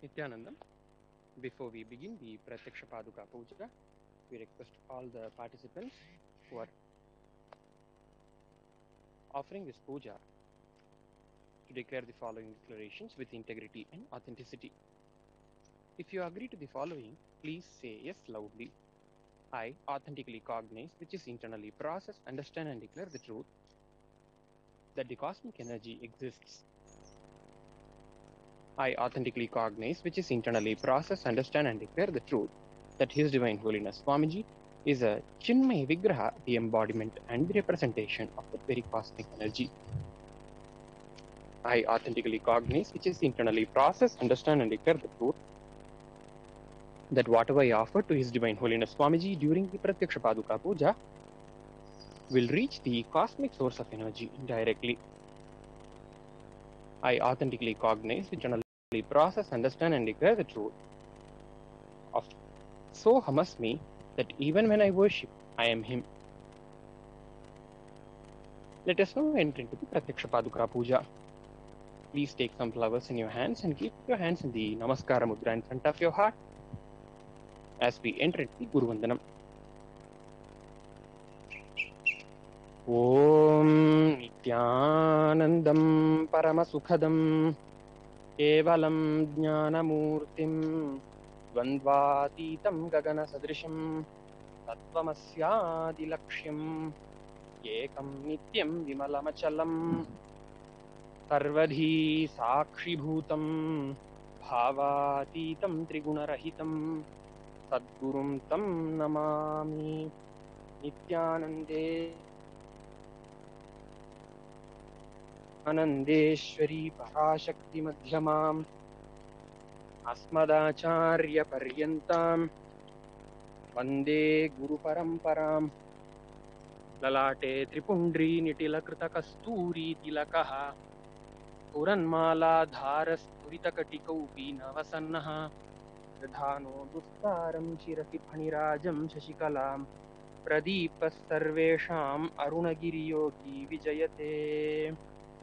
Nityanandam. Before we begin the Pratyaksha Paduka Puja, we request all the participants who are offering this puja to declare the following declarations with integrity and authenticity. If you agree to the following, please say yes loudly. I authentically cognize, which is internally process, understand and declare the truth that the cosmic energy exists. I authentically cognize, which is internally process, understand and declare the truth that His Divine Holiness Swamiji is a Chinmay Vigraha, the embodiment and the representation of that very cosmic energy. I authentically cognize, which is internally process, understand and declare the truth that whatever I offer to His Divine Holiness Swamiji during the Pratyaksha Paduka Puja will reach the cosmic source of energy indirectly. I authentically cognize, which internally process, understand and declare the truth of Sohamasmi, that even when I worship, I am Him. Let us now enter into the Pratyaksha Paduka Puja. Please take some flowers in your hands and keep your hands in the Namaskara Mudra in front of your heart as we enter into the Guru Vandanam. Om Nityanandam Paramasukhadam Kevalam Jnanamurtim Dvandvatitam Gagana Sadrisham Tattvamasya Laksham Ekam Nityam Vimalamachalam Sarvadhi Sakshibhutam Bhavatitam Trigunarahitam Sadgurum Tam Namami Nityanande Anandeshwari Parashakti Madhyamam Asmadacharya Paryantam Vande Guru Paramparam Lalate Tripundri Nitilakrita Kasturi Tilakaha Puranmala Dharas Puritakatikaupī Navasannaha Dadhano Dustaram Shirasi Phanirajam Shashikalam Pradeepas Sarvesham Arunagiriyogi Vijayate.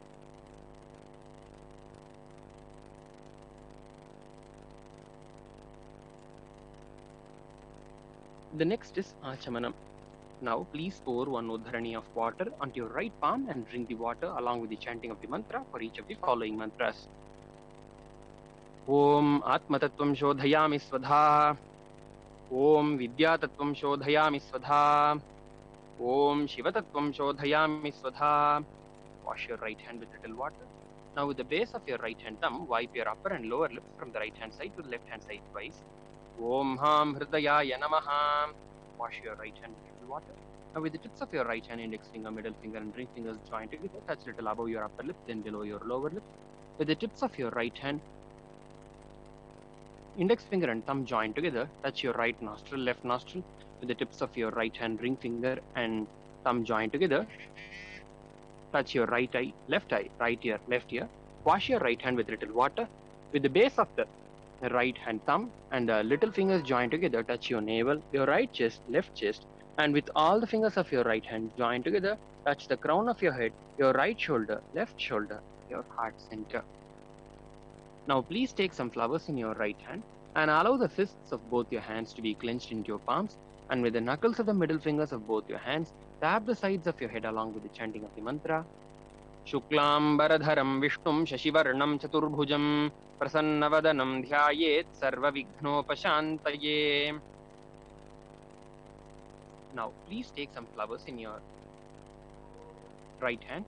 The next is Achamanam. Now please pour one udharani of water onto your right palm and drink the water along with the chanting of the mantra for each of the following mantras. Om Atmatattvam Shodhayami Svadha. Om Vidyatattvam Shodhayami Svadha. Om Shivatattvam Shodhayami Svadha. Wash your right hand with little water. Now with the base of your right hand thumb, wipe your upper and lower lips from the right hand side to the left hand side twice. Om Ham Hridayaya Namaha. Wash your right hand with little water. Now with the tips of your right hand, index finger, middle finger and ring fingers joined together, touch little above your upper lip, then below your lower lip. With the tips of your right hand, index finger and thumb joined together, touch your right nostril, left nostril. With the tips of your right hand, ring finger and thumb joined together, touch your right eye, right ear, left ear. Wash your right hand with little water. With the base of the right hand thumb and the little fingers joined together, touch your navel, your right chest, left chest, and with all the fingers of your right hand joined together, touch the crown of your head, your right shoulder, left shoulder, your heart center. Now please take some flowers in your right hand and allow the fists of both your hands to be clenched into your palms, and with the knuckles of the middle fingers of both your hands, tap the sides of your head along with the chanting of the mantra. Shuklambaradharam Vishnum Shashivarnam Chaturbhujam Prasannavadanam Dhyayet Sarvavignopashantaye. Now please take some flowers in your right hand.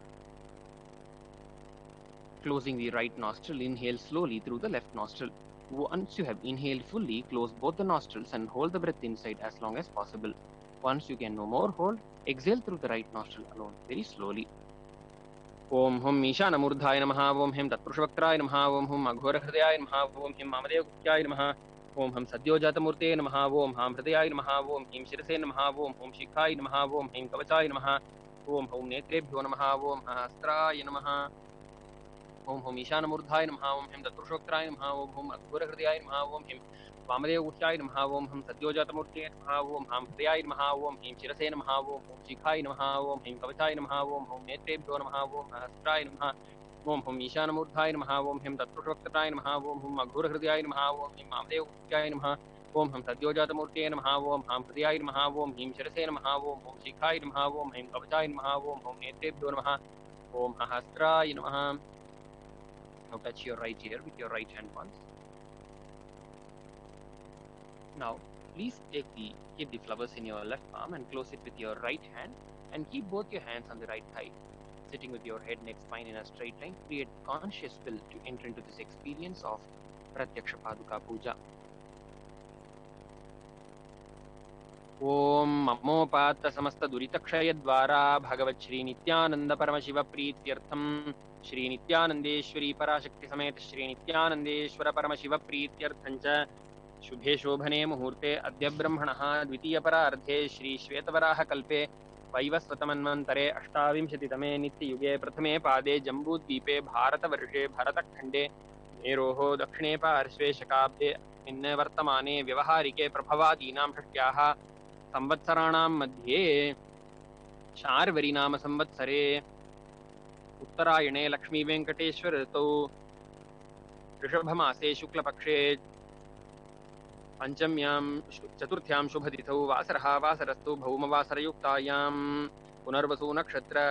Closing the right nostril, inhale slowly through the left nostril. Once you have inhaled fully, close both the nostrils and hold the breath inside as long as possible. Once you can no more hold, exhale through the right nostril alone, very slowly. Om Hum Ishanamurdhaya Namaha, Om Him Tatpurushavakraya Namaha, Om Hum Aghorahridaya Namaha, Om Him Mamadevguhyaya Namaha, Om Hum Sadyojatamurte Namaha, Om Ham Hridayaya Namaha, Om Him Shirase Namaha, Om Hum Shikhaya Namaha, Om Him Kavachaya Namaha, Om Hum Netrebhyo Namaha, Om Hastraya Namaha. Om Hum Ishanamurdhaya Namaha, Om Him Tatpurushavakraya Namaha, Om Hum Aghorahridaya Namaha, Om Him Vamadevguhyaya Namaha, Om Hum Sadyojatamurte Namaha, Om Ham Hridayaya Namaha, Om Him Shirase Namaha, Om Hum Shikhaya Namaha, Om Him Kavachaya Namaha, Om Hum Netrebhyo Namaha, Om Hastraya Namaha, ओम हम ईशानमूर्धाय नमः, ओम हम तत्पुरुषवक्त्राय नमः, ओम हम अघोरहृदयाय नमः, ओम हम वामदेवमूर्त्याय नमः, ओम हम सद्योजातमूर्तये नमः, ओम हम हृदयाय नमः, ओम हम शिरसे नमः, ओम हम शिखाय नमः, ओम हम कवचाय नमः, ओम हम नेत्रेभ्यो नमः, ओम सहस्राय नमः. Now touch your right ear with your right hand once. Now please keep the flowers in your left palm and close it with your right hand, and keep both your hands on the right thigh. Sitting with your head, neck, spine in a straight line, create conscious will to enter into this experience of Pratyaksha Paduka Puja. ओम ममोपात्त समस्त दुरितक्षय द्वारा भगवत श्री नित्यानंद परम शिव प्रीत्यर्थम श्री नित्यानंदेश्वरी पराशक्ति समेत श्री नित्यानंदेश्वर परम शिव प्रीत्यर्थं च शुभे शोभने मुहूर्ते अद्य ब्रह्मणः द्वितीय परार्धे श्री श्वेतवराह कल्पे वैवस्वतमन्वन्तरे अष्टाविंशतितमे नित्ययुगे प्रथमे पादे जम्बूद्वीपे भारतवर्षे भरतखण्डे मेरोः दक्षिणे पार्श्वे शकाब्दे अस्मिन् वर्तमाने व्यवहारिके प्रभवादीनां षष्ट्याः संवत्सराणां मध्ये शार्वरी नाम संवत्सरे उत्तरायणे लक्ष्मी वेंकटेश्वर ऋतौ ऋषभमासे शुक्लपक्षे पंचम्यां चतुर्थ्यां शुभतिथौ वासरः वासरस्तु भौमवासरयुक्तायां पुनर्वसु नक्षत्र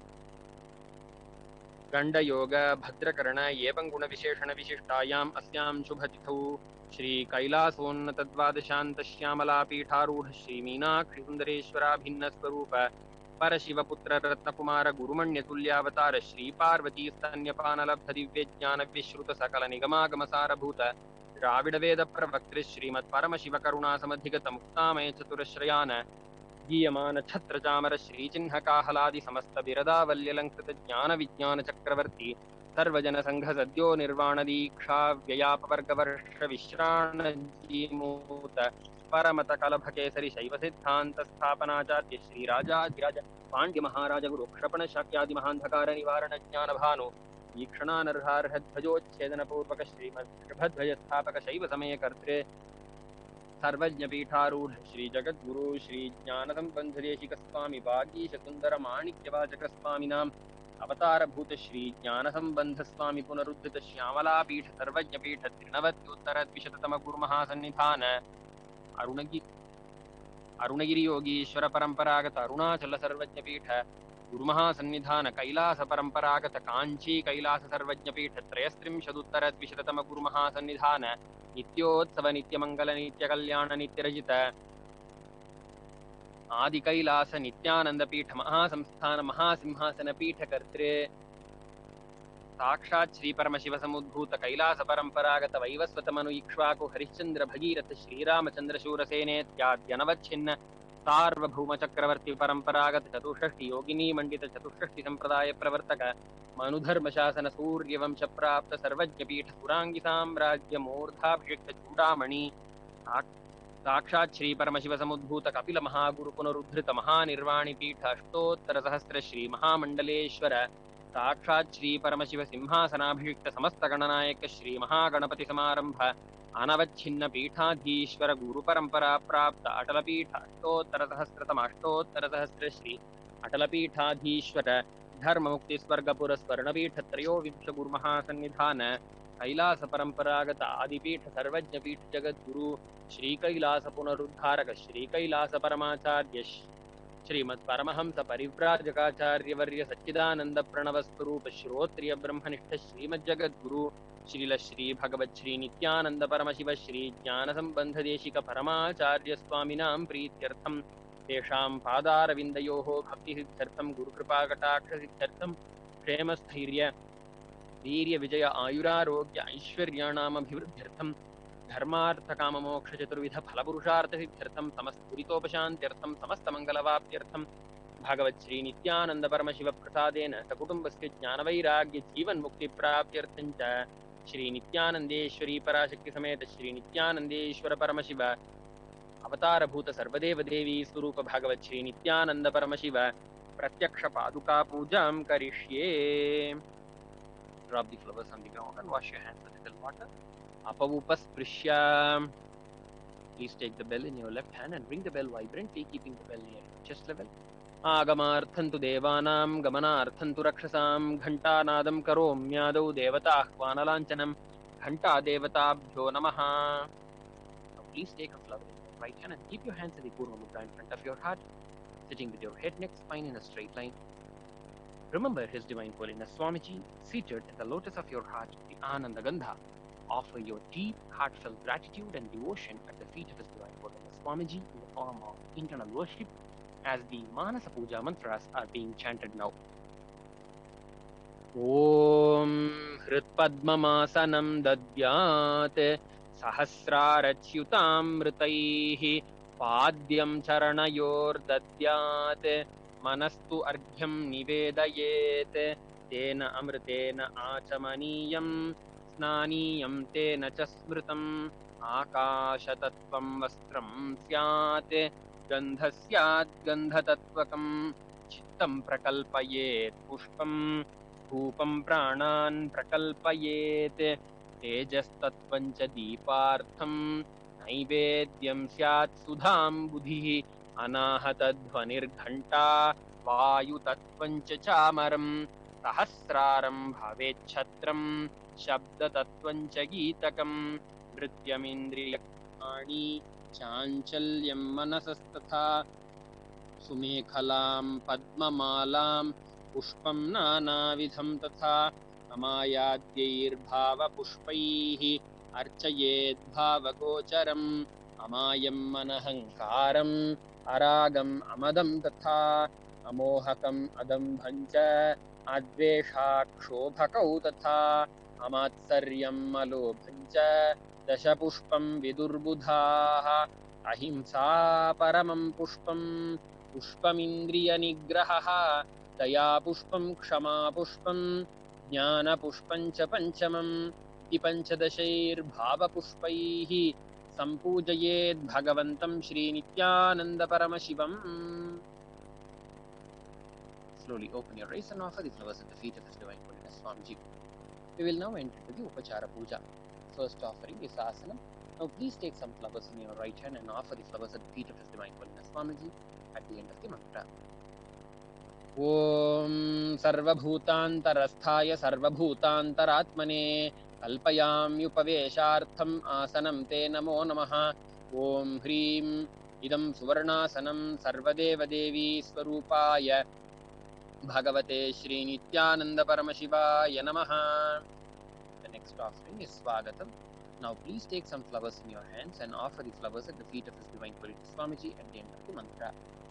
गण्डयोग भद्रकर्ण एवं गुणविशेषण विशिष्टायाम् अस्यां शुभतिथौ श्री कैलासोन्नत द्वादशान्त श्यामला पीठारूढ़ श्री मीनाक्षि सुंदरेश्वराभिन्न स्वरूप परशिवपुत्र रत्नकुमार गुरुमण्य तुल्यावतार श्री पार्वती स्तन्यपानलब्ध दिव्य ज्ञान विश्रुत सकल निगमागम सारभूत द्राविड वेद प्रवक्तृ श्रीमत् परमशिव करुणा समधिगत मुक्तामय चतुरश्रयान गीयमान छत्र चामर श्री चिन्ह काहलादि समस्त बिरदावल्यलंकृत ज्ञान विज्ञान चक्रवर्ती सर्वजन संघ सद्यो निर्वाण दीक्षा व्ययापवर्ग वर्ष विश्राण जीमूत परमत कलभ केसरी शैव सिद्धांत स्थापनाचार्य श्री राजाधिराज पांड्य महाराज गुरु क्षपण शाक्यादि महांधकार निवारण ज्ञान भानु वीक्षणानर्हार्ह ध्वजोच्छेदन पूर्वक श्रीमद्भध्वज स्थापक शैव समय कर्त्रे सर्वज्ञ पीठारूढ़ श्री जगद्गुरु श्री ज्ञान संबंध देशिक स्वामी वागीश सुंदर माणिक्यवाचक स्वामिनाम अवतार भूत श्री ज्ञान संबंध स्वामी पुनरुद्धित श्यामला पीठ सर्वज्ञ पीठ त्रिनवत्युत्तर द्विशततम गुरुमहासन्निधान अरुणगिरि योगीश्वर परंपरागत अरुणाचल सर्वज्ञ पीठ गुरुमहासन्निधान कैलास परंपरागत कांची कैलास सर्वज्ञ पीठ त्रयस्त्रिंशदुत्तर द्विशततम गुरुमहासन्निधान नित्योत्सव नित्यमंगल नित्य कल्याण नित्यरजित आदि कैलास नित्यानंद पीठ महासंस्थान महासिंहासन पीठ कर्त्रे साक्षात् श्री परमशिव समुद्भूत कैलास परंपरागत वैवस्वत मनु इक्ष्वाकु हरिश्चंद्र भगीरथ श्रीरामचंद्र शूरसेनेत्याद्यनवच्छिन्न सार्वभौम चक्रवर्ती परंपरागत चतुष्षष्टि योगिनी मंडित चतुष्षष्टि संप्रदाय प्रवर्तक मनुधर्म शासन सूर्य वंश प्राप्त सर्वज्ञ पीठ पुरांगी साम्राज्य मूर्धाभिषिक्त चूड़ामणि साक्षात् श्री परमशिव समुद्भूत कपिल महागुरु पुनरुद्धृत महानिर्वाणि पीठ अष्टोत्तर सहस्र श्री महामंडलेश्वर साक्षात् श्री परमशिव सिंहासनाभिषिक्त समस्त गणनायक श्री महागणपति समारंभ अनवच्छिन्न पीठाधीश्वर गुरु परंपरा प्राप्त अटल पीठ अष्टोत्तर सहस्र श्री अटल पीठाधीश्वर धर्म मुक्ति स्वर्ग पुरस्वर्ण पीठ त्रयोविंश गुरुमहासन्निधान कैलास परंपरागत आदिपीठ सर्वज्ञ पीठ जगद्गुरु श्री कैलास पुनरुद्धारक श्री कैलास परमाचार्य श्रीमत् परमहंस परिव्राजकाचार्य वर्य सच्चिदानंद प्रणव स्वरूप श्रोत्रिय ब्रह्मनिष्ठ श्रीमद् जगद्गुरु श्रील श्री भगवत श्री नित्यानंद परमशिव श्री ज्ञान संबंध देशिक परमाचार्य स्वामिनां प्रीत्यर्थम तेषां पादारविन्दयोः भक्ति सिद्ध्यर्थम गुरुकृपा कटाक्ष सिद्ध्यर्थम क्षेम स्थैर्य वीर्य विजय आयुरारोग्य ऐश्वर्याणामभिवृद्ध्यर्थम धर्मार्थ काम मोक्ष चतुर्विध फल पुरुषार्थ सिद्ध्यर्थम समस्त दुरितोपशान्त्यर्थम समस्त मंगलवाप्त्यर्थम भगवत श्री नित्यानंद परमशिव प्रसादेन सकुटुम्बस्य ज्ञानवैराग्य जीवन मुक्ति प्राप्त्यर्थं च श्री नित्यानंदेश्वरी पराशक्ति समेत श्री नित्यानंदेश्वर परमशिव अवतार भूत सर्वदेव देवी स्वरूप भगवत श्री नित्यानंद परमशिव प्रत्यक्ष पादुका पूजां करिष्ये. Drop the flowers on the ground and wash your hands with little water. Apavupasprishya. Please take the bell in your left hand and ring the bell vibrantly, keeping the bell near your chest level. आगमार्थं तु देवानां गमनार्थं तु रक्षसां घण्टानादं करोम्यादौ देवताह्वानलाञ्छनं घण्टा देवताभ्यो नमः. Now please take a flower in your right hand and keep your hands in the Purva Mudra in front of your heart, sitting with your head, neck, spine in a straight line. Remember His Divine Holiness Swamiji seated in the lotus of your heart, the Ananda Gandha. Offer your deep, heartfelt gratitude and devotion at the feet of His Divine Holiness Swamiji in the form of internal worship as the Manasa Puja mantras are being chanted now. Om Hritpadmamasanam Dadyat Sahasrarachyutam Mritaihi Padyam Charanayor Dadyat Manastu Argyam Nivedayet Tena Amritena Achamaniyam Snaniyam Tena Chasmritam Akashatattvam Vastram Syat Gandhasyat Gandhatatvakam Chittam Prakalpayet Pushpam रूपं प्राणान् प्रकल्पयेत् तेजस्तत्त्वं च दीपार्थं नैवेद्यं स्यात् सुधां बुधिः अनाहतध्वनिर्घण्टा वायुतत्त्वं च चामरं सहस्रारं भवेच्छत्रं शब्दतत्त्वं च गीतकं नृत्यमिन्द्रियणि चाञ्चल्यं मनसस्तथा सुमेखलां पद्ममालां पुष्पं नानाविधं तथा अमायाद्यैर्भावपुष्पैः अर्चयेद्भावगोचरम् अमायं मनहङ्कारम् अरागम् अमदं तथा अमोहकम् अदम्भं च अद्वेषाक्षोभकौ तथा अमात्सर्यम् अलोभं च दशपुष्पं विदुर्बुधाः अहिंसा परमं पुष्पं पुष्पमिन्द्रियनिग्रहः दया पुष्पं क्षमा पुष्पं ज्ञानपुष्पं च पञ्चमम् इति पञ्चदशैर्भावपुष्पैः सम्पूजयेद् भगवन्तं श्रीनित्यानन्दपरमशिवम्. Slowly open your eyes and offer the flowers at the feet of His Divine Holiness Swamiji. We will now enter into the Upachara Puja. First offering is Asanam. Now please take some flowers in your right hand and offer the flowers at the feet of His Divine Holiness Swamiji at the end of the mantra. ॐ सर्वभूतान्तरस्थाय सर्वभूतान्तरात्मने कल्पयाम्युपवेशार्थम् आसनं ते नमो नमः. ॐ ह्रीं इदं सुवर्णासनं सर्वदेवदेवी स्वरूपाय भगवते श्रीनित्यानन्दपरमशिवाय नमः. The next offering is Swagatam. Now please take some flowers in your hands and offer the flowers at the feet of His Divine Holiness Swamiji at the end of the mantra.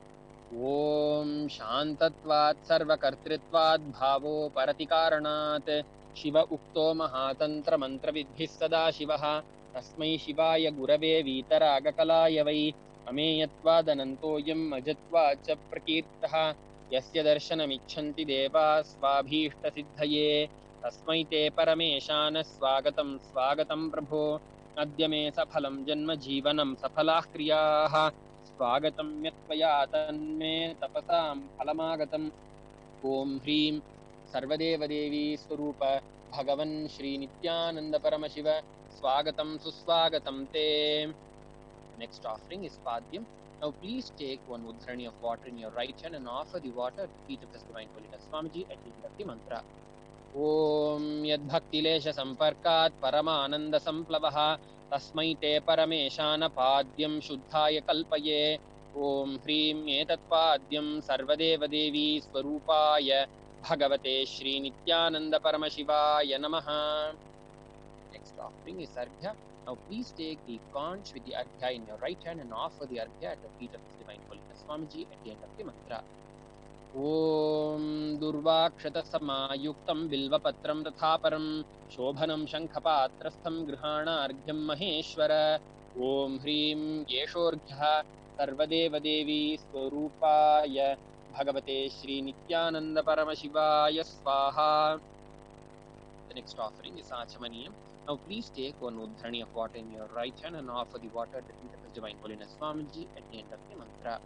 ॐ शान्तत्वात् सर्वकर्तृत्वात् भावो परतिकारणात् शिव उक्तो महातन्त्रमन्त्रविद्भिः सदा शिवः तस्मै शिवाय गुरवे वीतरागकलाय वै अमेयत्वादनन्तोऽयम् अजत्वात् च प्रकीर्तः यस्य दर्शनमिच्छन्ति देवाः स्वाभीष्टसिद्धये तस्मै ते परमेशान स्वागतं स्वागतं प्रभो. अद्य मे सफलं जन्म जीवनं सफलाः क्रियाः स्वागतं यत्त्वया तन्मे तपसां फलमागतम्. ॐ ह्रीं सर्वदेवदेवी स्वरूप भगवन् श्रीनित्यानन्दपरमशिव स्वागतं सुस्वागतं ते. Next offering is Padyam. Now please take one udhrani of water in your right hand and offer the water at the feet of His Divine Holiness Swamiji at the end of the mantra. ॐ यद्भक्तिलेशसम्पर्कात् परमानन्दसम्प्लवः तस्मै ते परमेशानपाद्यं शुद्धाय कल्पये. ॐ ह्रीं एतत्पाद्यं सर्वदेवदेवी स्वरूपाय भगवते श्रीनित्यानन्दपरमशिवाय नमः. Next offering is Arghya. Now please take the conch with the Arghya in your right hand and offer the Arghya at the feet of His Divine Holiness Swamiji at the end of the mantra. ॐ दुर्वाक्षतसमायुक्तं बिल्वपत्रं तथा परं शोभनं शङ्खपात्रस्थं गृहाणार्घ्यं महेश्वर. ॐ ह्रीं येषोऽर्घ्यः सर्वदेवदेवी स्वरूपाय भगवते श्रीनित्यानन्दपरमशिवाय स्वाहा. The next offering is Achamaniyam. Now please take one udhrani of water in your right hand and offer the water at the feet of His Divine Holiness Swamiji at the end of the mantra.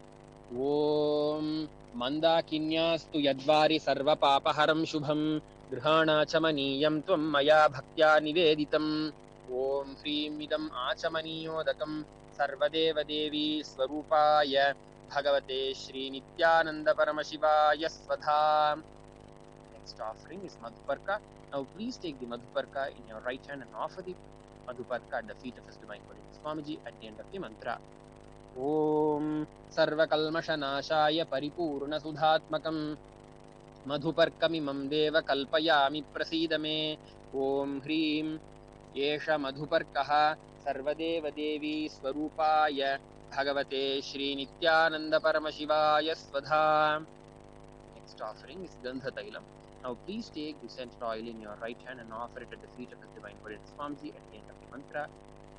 ॐ मन्दाकिन्यास्तु यद्वारि सर्वपापहरं शुभं गृहाणाचमनीयं त्वं मया भक्त्या निवेदितम्. ॐ ह्रीं इदम् आचमनीयोदकं सर्वदेवदेवी स्वरूपाय भगवते श्री नित्यानंद परमशिवाय स्वधा. Next offering is Madhuparka. Now please take the Madhuparka in your right hand and offer the Madhuparka at the feet of His Divine Holiness Swamiji at the end of the mantra. Om Sarvakalmashanashaya Paripurnasudhatmakam Madhuparkamimam Deva Kalpayami Prasidame. Om Hrim Yesha Madhuparkaha Sarvadeva Devi Swarupaya Bhagavate Shri Nityananda Paramashivaya Svadha. Next offering is Gandha Tailam. Now please take the scented oil in your right hand and offer it at the feet of His Divine Holiness Swamiji at the end of the mantra.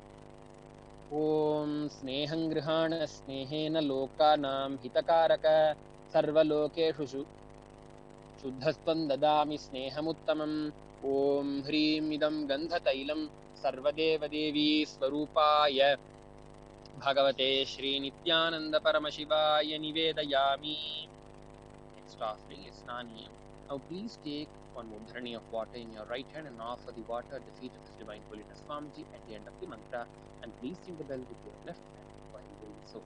Om Sneham Grihana Snehena Lokanam Hitakaraka Sarvalokeshu Shuddhastvam Dadami Snehamuttamam. Om Hrim Idam Gandha Tailam Sarvadeva Devi Swarupaya Bhagavate Shri Nityananda Paramashivaya Nivedayami. Next offering is Snaniyam. Now please take one mudharani of water in your right hand and offer the water at the feet of His Divine Holiness Swamiji at the end of the mantra, and please ring the bell with your left hand while doing so.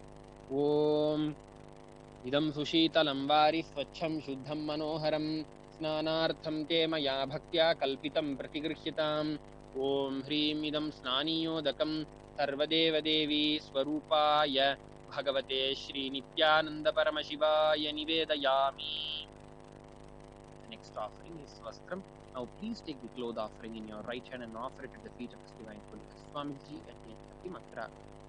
Om Idam Sushitalam Vari Swachham Shuddham Manoharam Snanartham Te Maya Bhaktya Kalpitam Pratigrihyatam. Om Hrim Idam Snaniyodakam Sarvadeva Devi Swarupaya Bhagavate Shri Nityananda Paramashivaya Nivedayami. The next offering is Svastram. Now please take the cloth offering in your right hand and offer it at the feet of His Divine Holiness Swamiji at the end of the mantra.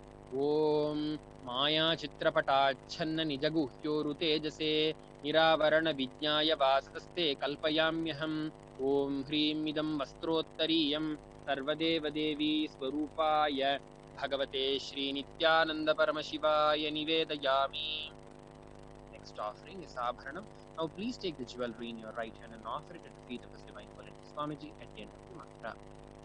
Om Maya Chitrapatachanna Nijaguhyoru Tejase Niravarana Vijnaya Vasaste Kalpayamyaham. Om Hrim Idam Vastrottariyam Sarvadeva Devi Swarupaya Bhagavate Shri Nityananda Paramashivaya Nivedayami. Next offering is Abharanam. Now please take the jewelry in your right hand and offer it at the feet of His Divine Holiness Swamiji at the end of the mantra.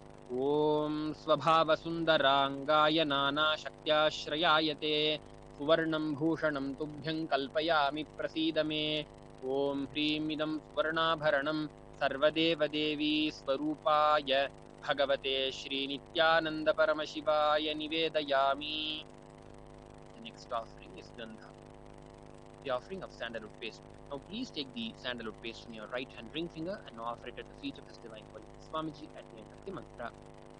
Om Swabhava Sundarangaya Nana Shaktyashrayayate Suvarnam Bhushanam Tubhyam Kalpayami Prasidame. Om Hrim Idam Suvarnabharanam Sarvadeva Devi Swarupaya Bhagavate Shri Nityananda Paramashivaya Nivedayami. The next offering is Gandha, the offering of sandalwood paste. Now please take the sandalwood paste in your right hand ring finger and offer it at the feet of His Divine Holiness Swamiji at the end of the mantra.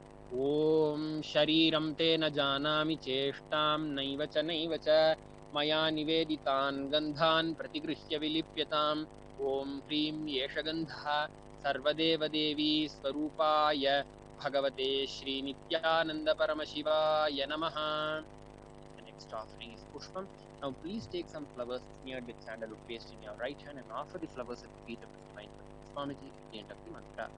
Om Shariram Te Na Janami Cheshtam Naiva Cha Maya Niveditan Gandhan Pratigrihya Vilipyatam. Om Hrim Yesha Gandha Sarvadeva Devi Swarupaya Bhagavate Shri Nityananda Paramashivaya Namaha. The next offering is Pushpam. Now please take some flowers smeared with sandalwood paste in your right hand and offer the flowers at the feet of His Divine Holiness Swamiji at the end of the mantra.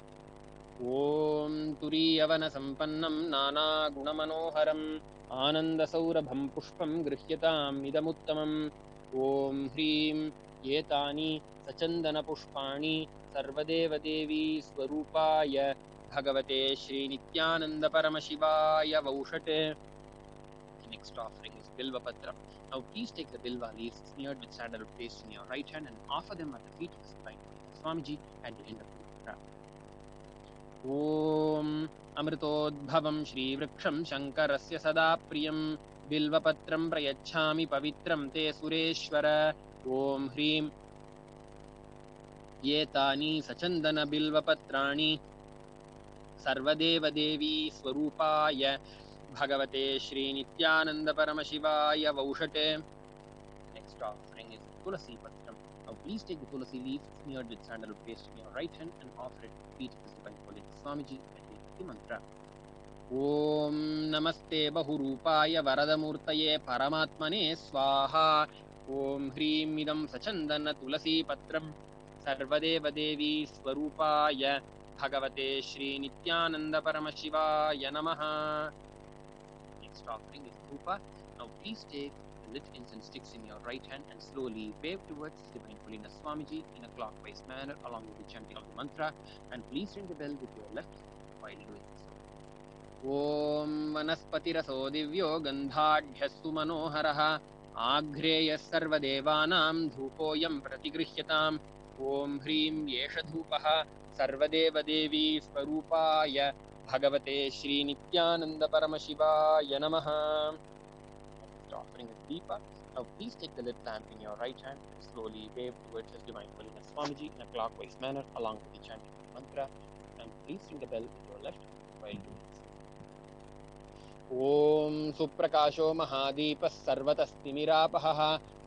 Om Turiyavana Sampannam Nana Gunamanoharam Anandasaurabham Pushpam Grihyatam Idamuttamam. Om Hrim Yetani Sachandana Pushpani Sarvadeva Devi Swarupaya Bhagavate Shri Nityananda Paramashivaya Vaushate. The next offering is Bilva Patra. Now please take the Bilva leaves smeared with sandalwood paste in your right hand and offer them at the feet of His Divine Holiness Swamiji at the end of the mantra. Om Amritodbhavam Shri Vriksham Shankarasya Sada Priyam Bilvapatram Prayachami Pavitram Te Sureshwara. Om Hrim Yetani Sachandana Bilvapatrani Sarvadeva Devi Swarupaya Bhagavate Shri Nityananda Paramashivaya Vaushate. Next offering is Tulasi Patram. Now please take the Tulasi leaf smeared with sandalwood paste in your right hand and offer it to the feet of His Divine Holiness Swamiji at the end of the mantra. Om Namaste Bahurupaya Varadamurtaye Paramatmane Swaha. Om Hrim Idam Sachandana Tulasi Patram Sarvadeva Devi Swarupaya Bhagavate Shri Nityananda Paramashivaya Namaha. Next offering is Rupa. Now please take the lit incense sticks in your right hand and slowly wave towards His Divine Holiness Swamiji in a clockwise manner along with the chanting of the mantra, and please ring the bell with your left hand while doing so. Om Vanaspatiraso Divyo Gandhadhyastu Manoharaha Agreyas Sarvadevanam Dhupoyam Pratigrihyatam. Om Hrim Yesha Dhupaha Sarvadeva Devi Swarupaya Bhagavate Shri Nityananda Paramashivaya Namaha. Next offering is Deepa. Now please take the lit lamp in your right hand and slowly wave towards His Divine Holiness Swamiji in a clockwise manner along with the chanting of the mantra, and please ring the bell with your left hand while doing so. Om Suprakasho Mahadipah Sarvatastimirapahah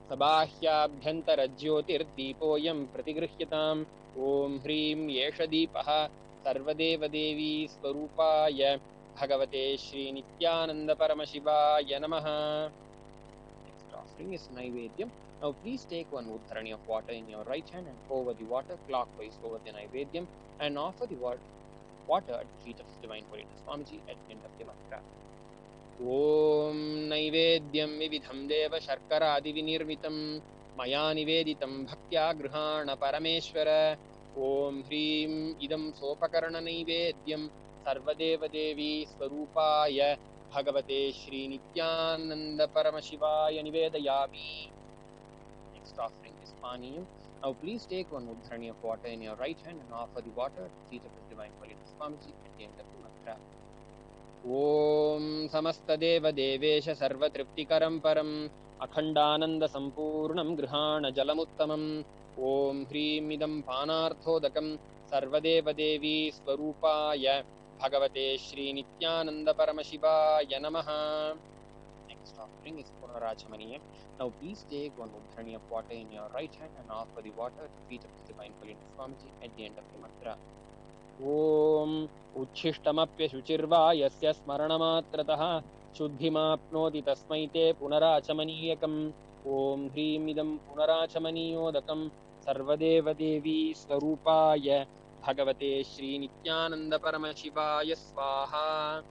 Sabahyaabhyantarajyotirdeepoyam Pratigruhyatam. Om Hrim Yesha Deepah Sarvadeva Devi Swarupaya Bhagavate Shri Nityananda Paramashivaya Namaha. Next offering is Naivedyam. Now please take one Uddharani of water in your right hand and pour over the water clockwise over the Naivedyam and offer the water at the feet of His Divine Holiness Swamiji at the end of the mantra. Om Naivedyam Vividham Deva Sharkara Divinirmitam Maya Niveditam Bhaktya Grihana Parameshwara. Om Hrim Idam Sopakarana Naivedyam Sarvadeva Devi Swarupaya Bhagavate Shri Nityananda Paramashivaya Nivedayami. Next offering is Paniyam. Now please take one Uddharani of water in your right hand and offer the water at the feet of His Divine Holiness Swamiji at the end of the mantra. Om Samastadeva Devesha Sarvatriptikaram Param Akhandananda Sampurnam Grihana Jalamuttamam. Om Hrim Idam Panarthodakam Sarvadeva Devi Swarupaya Bhagavate Shri Nityananda Paramashivaya Namaha. Next offering is Punarachamaniyam. Now please take one Uddharani of water in your right hand and offer the water at the feet of His Divine Holiness Swamiji at the end of the mantra. Om Uchishtamapya Shuchirva Yasya Smaranamatrataha Shuddhimapnoti Tasmai Te Punarachamaniyakam. Om Hrim Idam Punarachamaniyodakam Sarvadeva Devi Swarupaya Bhagavate Shri Nityananda Paramashivaya Swaha.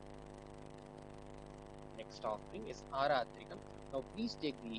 Next offering is Aratrikam. Now please take the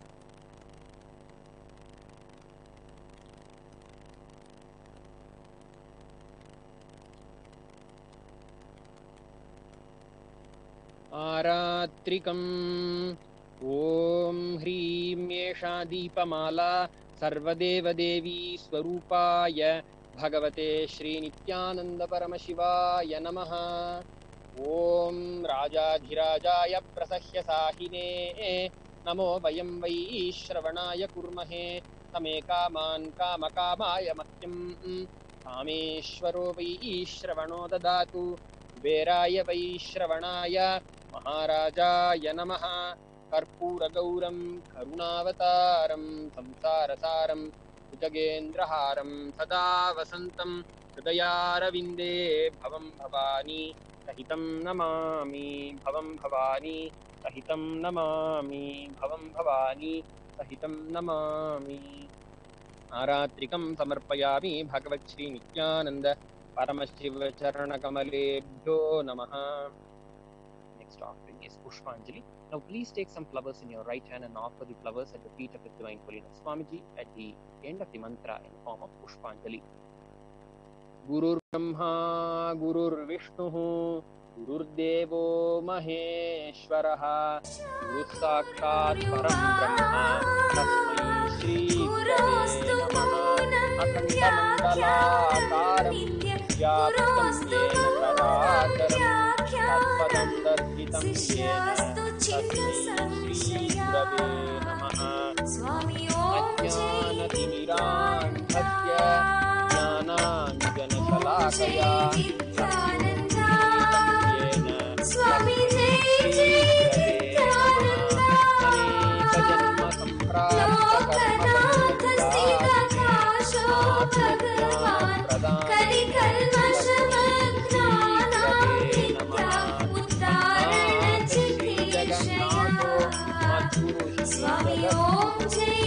Aratrikam. Om Hrim Yesha Deepamala Sarvadeva Devi Swarupaya Bhagavate Shri Nityananda Paramashivaya Namaha. Om Rajadhirajaya Prasahya Sahine Namo Vayam Vaishravanaya Kurmahe Tame Kaman Kamakamaya Mahyam Kameshwaro Vaishravano Dadatu Veraya Vaishravanaya Maharajaya Namaha. Karpura Gauram Karunavataram Samsarasaram Bhujagendraharam Sada Vasantam Hridayaravinде Bhavam Bhavani Sahitam Namami Bhavam Bhavani Sahitam Namami Bhavam Bhavani Sahitam Namami. Aratrikam Samarpayami Bhagavat Shri Nityananda Paramashiva Charana Kamalebhyo Namaha. Next offering is Pushpanjali. Now please take some flowers in your right hand and offer the flowers at the feet of His Divine Holiness Swamiji at the end of the mantra in the form of Pushpanjali. Gurur Brahma Gurur Vishnu Gurur Devo Maheshwaraha Guru Sakshat Param Brahma Tasmai Shri Gurave Namaha. Akhanda Mandala Akaram Vyaptam Yena Characharam Tatpadam Darhitam Yena Tasmai Shri Gurave Namaha. Ajnanatimirandhasya Jnananjanashalakaya Swami Jai Aneka Janma Samprapta Karma Kali Swami Om Jai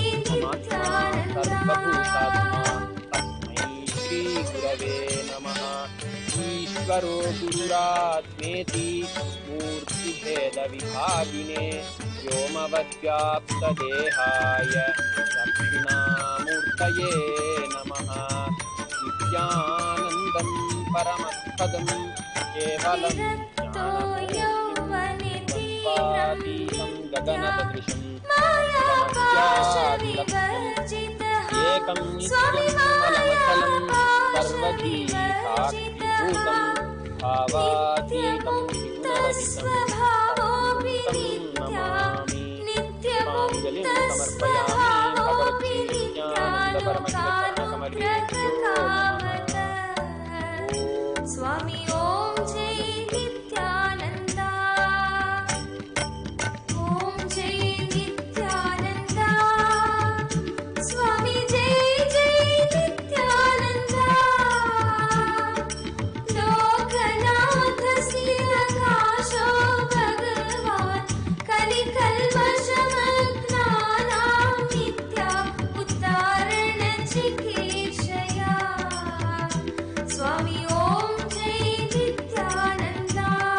Tasmai Shri Gurave Namaha. Ishvaro Gururatmeti Murti Bheda Vibhagine Vyomavadvyapta Dehaya Dakshinamurtaye Namaha. Nityanandam Paramadpadam Kevalam Jnanamurtim Gaganatadrisham Ekam Nityam Malamachalam Sarvadhi Bhakti-bhutam Bhavatītam Triguna-rahitam Namami पुष्पाञ्जलिं समर्पयामि। भगवती नित्यानन्दपरमहंसचरणकमलेभ्यो नमः। स्वामी ओम जय नित्यानंद, ओम जय नित्यानंद, स्वामी जय जय नित्यानंद, लोकनाथ श्री आकाशो भगवान, कलिकल्मषमग्नानां नित्या उद्धारण चिकीर्षया। स्वामी ओम जय नित्यानंद।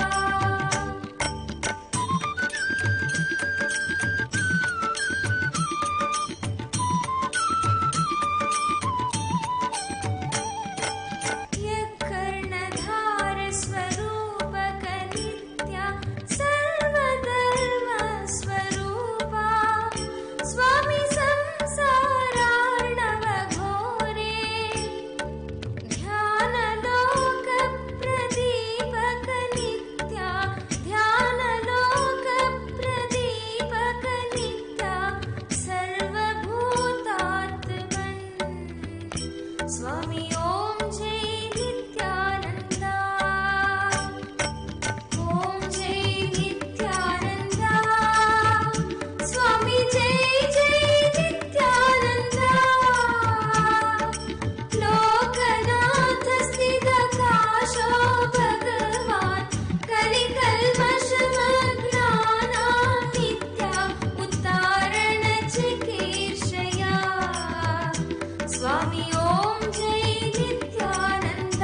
कर्णधार स्वरूपक नित्या सर्वधर्म स्वरूपा, स्वामी संसारार्णव घोरे, ध्यानलोक प्रदीपक नित्या, ध्यानलोक प्रदीपक नित्या, सर्वभूतात्मन्। स्वामी ओम जय नित्यानंद, ओम जय नित्यानंद, स्वामी जय जय नित्यानंद, लोकनाथ स्थितकाशो भगवान, कलिकल्मषमग्नानां नित्या उद्धारण चिकीर्षया। स्वामी ओम जय नित्यानंद।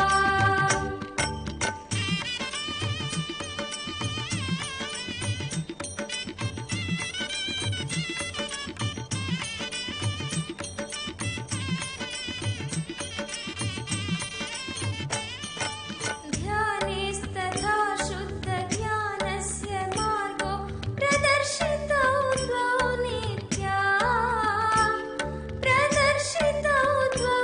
ध्यानेस्तथा शुद्ध ज्ञानस्य मार्गो प्रदर्शितो द्वौ नित्या, प्रदर्शितो द्वौ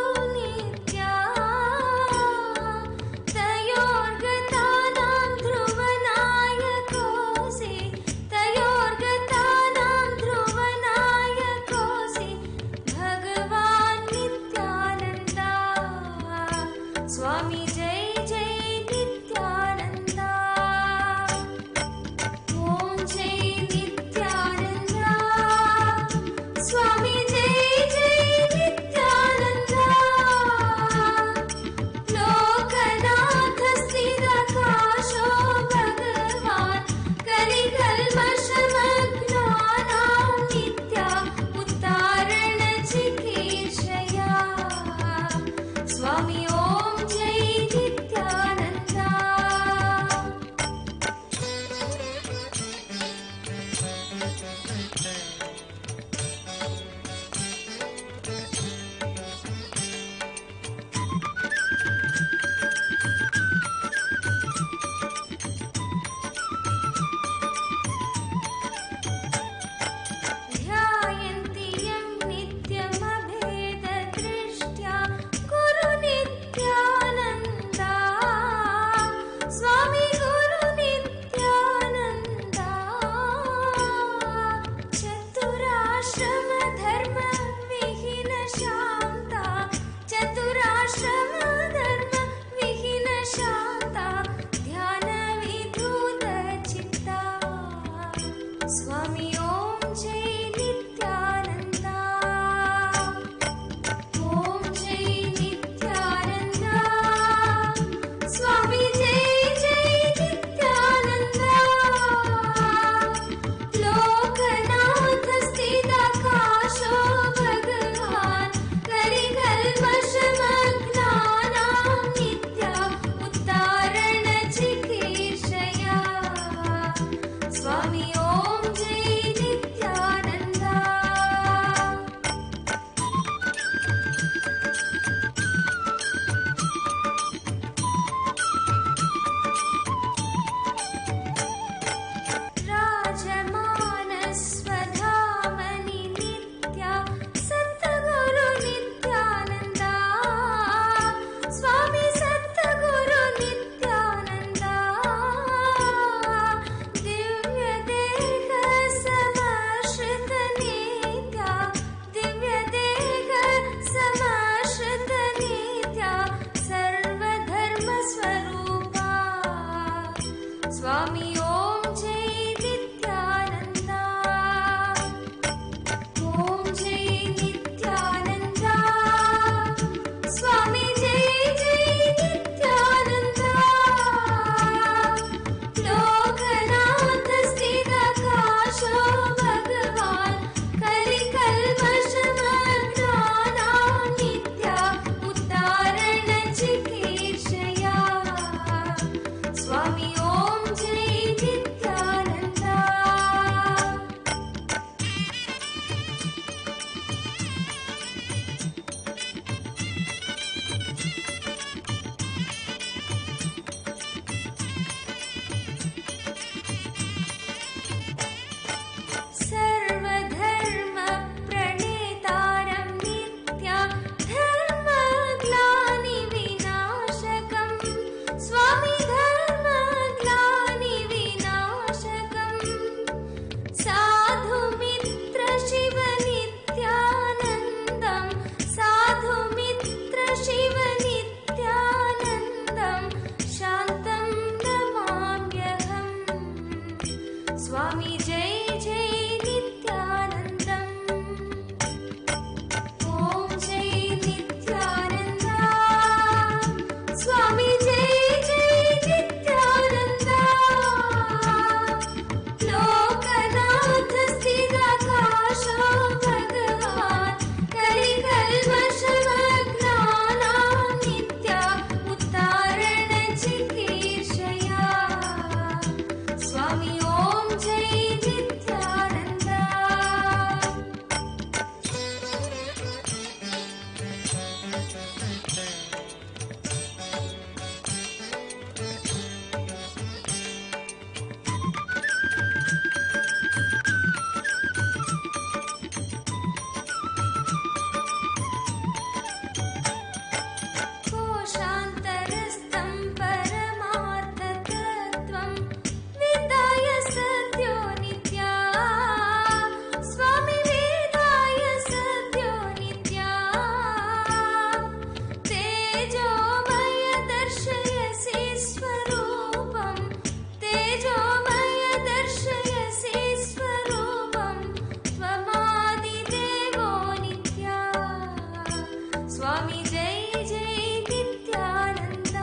स्वामी जय जय नित्यानन्दा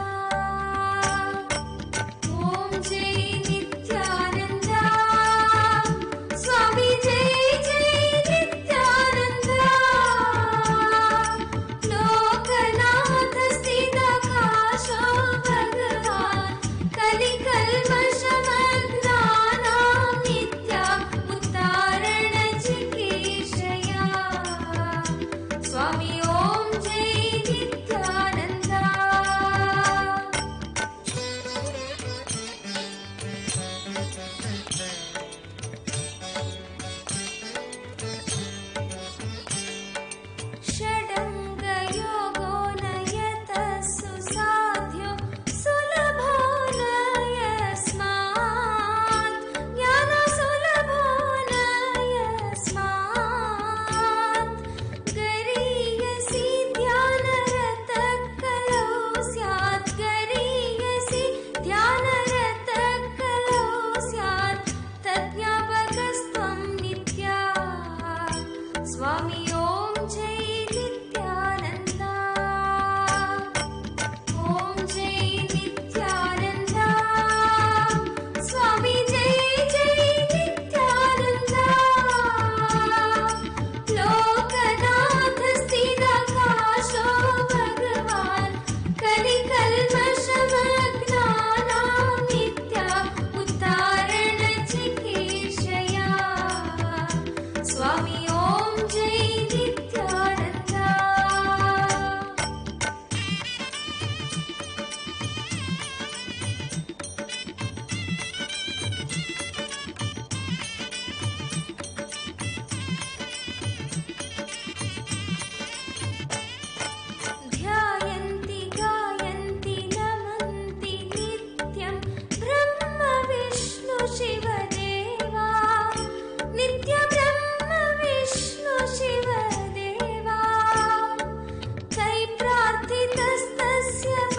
ॐ जय नित्यानन्दा स्वामी जय जय नित्यानन्दा लोकनाथ स्थिताकाशो भगवान् कलिकल्मषमग्नानां नित्या उद्धारण चिकीर्षया स्वामी ॐ जय नित्यानन्दा षडङ्गयोगो नयतः सुसाध्यो सुलभो न यस्मात् ज्ञानसुलभो न यस्मात् गरीयसि ध्यानरतः कलौ स्यात् गरीयसि ध्यानरतः कलौ स्यात् तज्ज्ञापकस्त्वं नित्या स्वामी ॐ जय नित्यानन्दा ॐ जय नित्यानन्दा स्वामी जय जय नित्यानन्दा लोकनाथ स्थिताकाशो भगवान् कलिकल्मषमग्नानां नित्या उद्धारण चिकीर्षया स्वामी ॐ जय नित्यानन्दा ध्यायन्ति गायन्ति नमन्ति नित्यं ब्रह्म विष्णु शिवदेवा नित्य ब्रह्म विष्णु शिवदेवा तै प्रार्थितस्तस्य